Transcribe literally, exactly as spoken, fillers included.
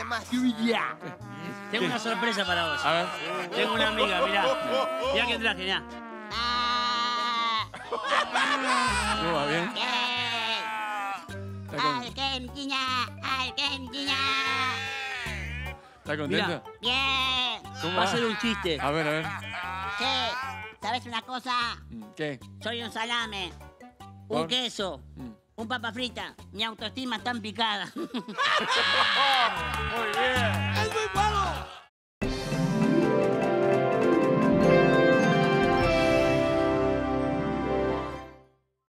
más. Tengo una sorpresa para vos. A ver. Tengo una amiga, mirá. Mirá que traje, mirá. ¿Cómo va bien? ¿Está, con... Argentina, Argentina. ¿Está contento? Bien. ¿Cómo Va a va? ser un chiste. A ver, a ver. Che, ¿sabes una cosa? ¿Qué? Soy un salame, un ¿Por? queso, Mm. un papa frita. Mi autoestima está en picada. Muy bien. ¡Es muy malo!